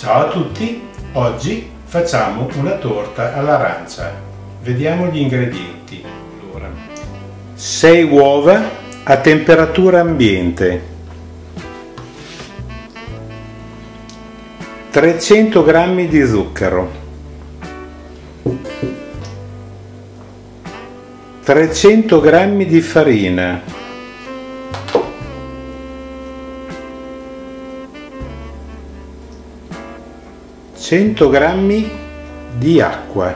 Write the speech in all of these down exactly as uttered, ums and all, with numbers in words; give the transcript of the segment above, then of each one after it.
Ciao a tutti, oggi facciamo una torta all'arancia. Vediamo gli ingredienti. Allora, sei uova a temperatura ambiente, trecento grammi di zucchero, trecento grammi di farina, cento grammi di acqua,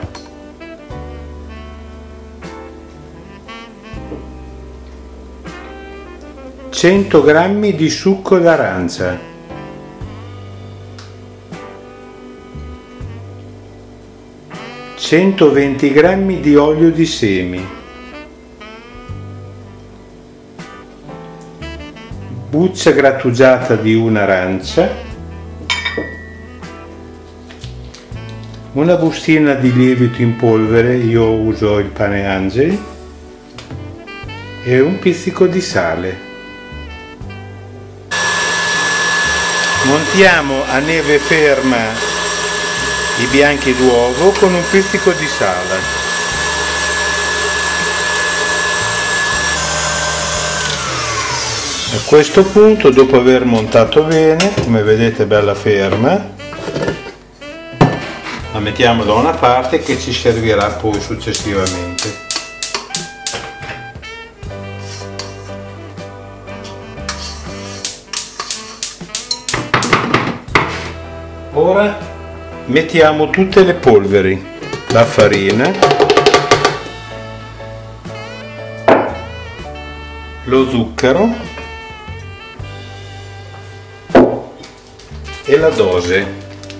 cento grammi di succo d'arancia, centoventi grammi di olio di semi, buccia grattugiata di un'arancia, una bustina di lievito in polvere, io uso il pane Angeli, e un pizzico di sale. Montiamo a neve ferma i bianchi d'uovo con un pizzico di sale. A questo punto, dopo aver montato bene, come vedete bella ferma, la mettiamo da una parte che ci servirà poi successivamente. Ora mettiamo tutte le polveri, la farina, lo zucchero e la dose.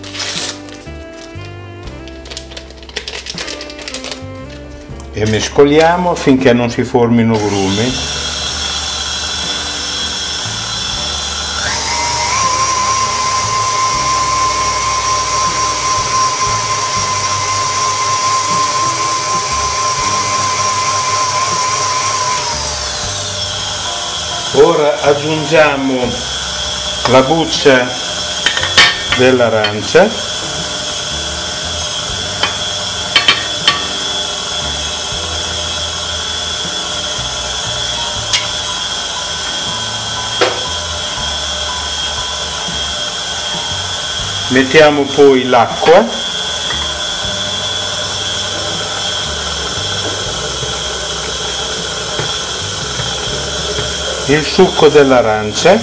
E mescoliamo affinché non si formino grumi. Ora aggiungiamo la buccia dell'arancia, mettiamo poi l'acqua, il succo dell'arancia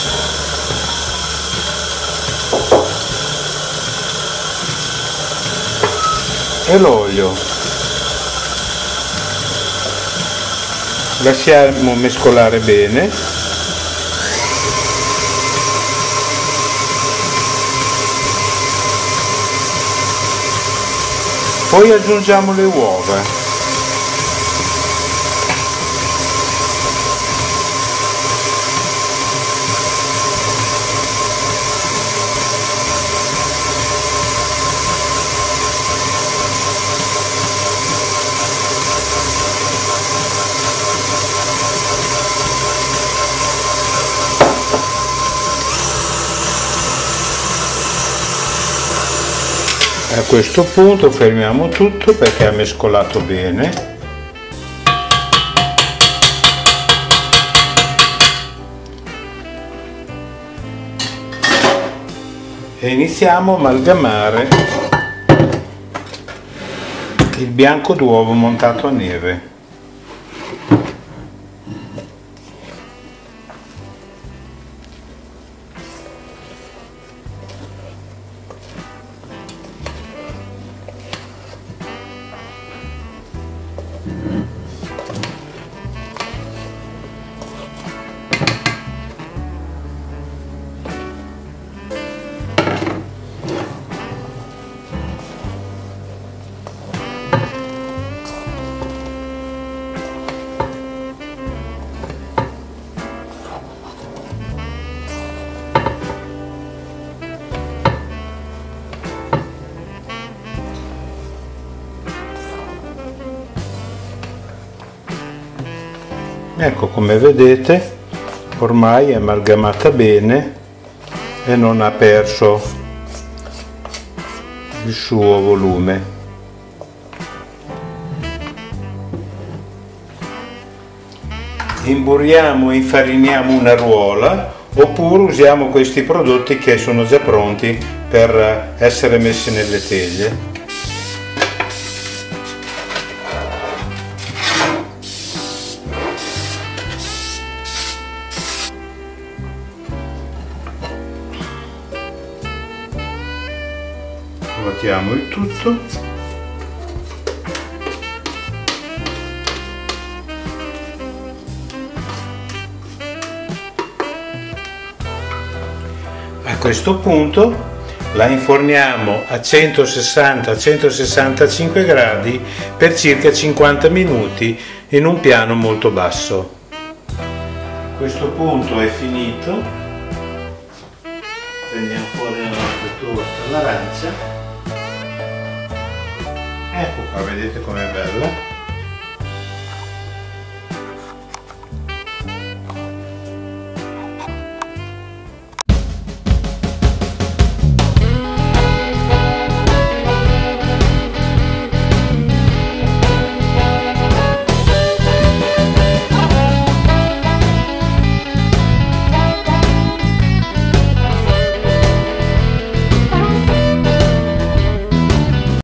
e l'olio. Lasciamo mescolare bene. Poi aggiungiamo le uova. A questo punto fermiamo tutto perché ha mescolato bene. E iniziamo a amalgamare il bianco d'uovo montato a neve. Ecco, come vedete ormai è amalgamata bene e non ha perso il suo volume. Imburriamo e infariniamo una ruola, oppure usiamo questi prodotti che sono già pronti per essere messi nelle teglie. Ruotiamo il tutto. A questo punto la inforniamo a centosessanta centosessantacinque gradi per circa cinquanta minuti in un piano molto basso. A questo punto è finito. Prendiamo fuori la nostra torta all'arancia. Ecco qua, vedete com'è bella.